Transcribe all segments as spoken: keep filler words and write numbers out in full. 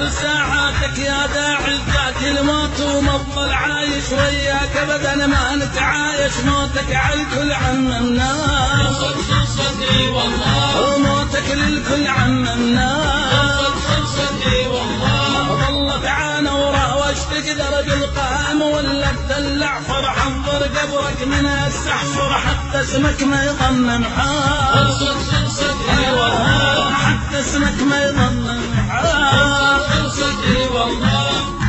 آخر ساعاتك يا داعي جاك الموت ومظل عايش وياك أبدا ما نتعايش موتك عالكل عممنا صدقي والله وموتك للكل عممنا صدقي والله ظلت عانى وراوشتك درج القائم ولا تدلع فرح انظر قبرك من السحفر حتى اسمك ما يضمن حال صدقي والله حتى اسمك ما يضمن حال صدقي والله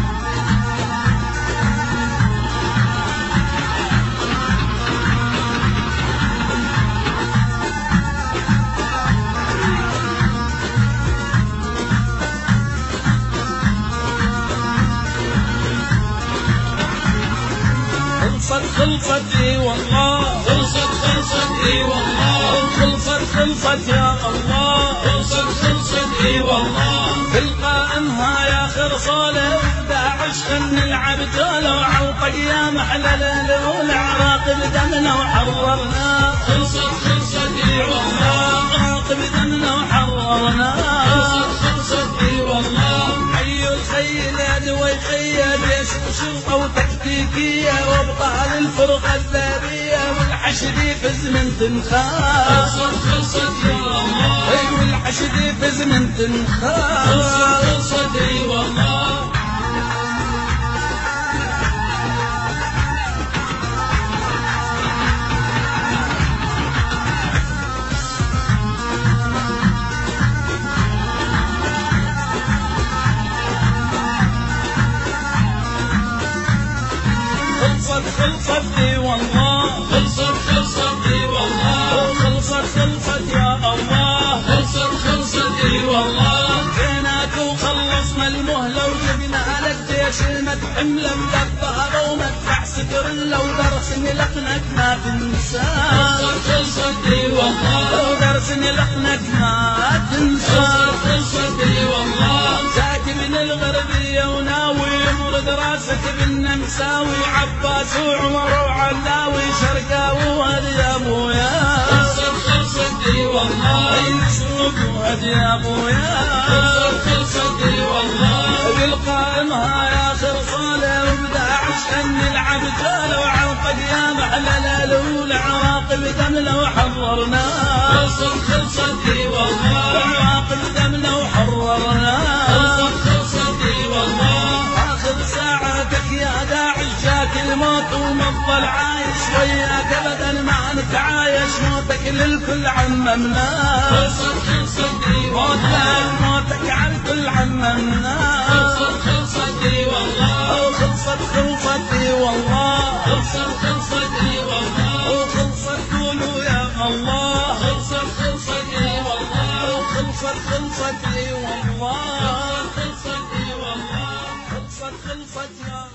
خلصت خلصت اي والله خلصت خلصت اي والله خلصت خلصت يا الله خلصت خلصت اي والله في القائمها يا خرصوله داعش خن نلعب جوله وعوطق يا محلى الليل والعراق بدمنا وحررنا خلصت خلصت اي والله العراق بدمنا وحررنا خلصت خلصت اي والله حي الخيل يدوي خيل يشوف او تكتيكيه وابطال الفرقه الذابيه والحشد يفز من تنخاف خلصت خلصت يا الله اي والحشد يفز من تنخاف خلصت خلصت اي والله خلصت خلصت اي والله خلصت خلصت اي والله خلصت خلصت يا الله خلصت خلصت اي والله جيناك وخلصنا المهلة وجبنا لك جيش المدح ململة ومدفع ستر لو درس لقنك ما تنسى خلصت خلصت اي والله لو درس لقنك ما تنسى خلصت اي والله جاك من الغربية وناوي يمرد راسك بالنمساوي عباس وعمر وعلاوي شرقاوي وهدي يا ابويا خلصت خلصت اي والله يسوق وهدي يا ابويا خلصت خلصت اي والله بالقائمها يا خرصالة وبداعش خن نلعب جالة وعوطق يا محلى ليل العراق بدمنا وحررنا خلصت خلصت اي والله العراق بدمنا وحررنا خلصت خلصت اي والله آخر ساعاتك يا داعي جاك الموت ومظل عايش وياك أبدا ما نتعايش موتك للكل عممنا خلصت خلصت اي والله موتك على الكل عممنا خلصت خلصت اي والله خلصت خلصت اي والله خلصت خلصت اي والله وخلصت قولوا يا الله خلصت خلصت اي والله خلصت خلصت اي والله خلصت خلصت اي والله خلصت خلصت يا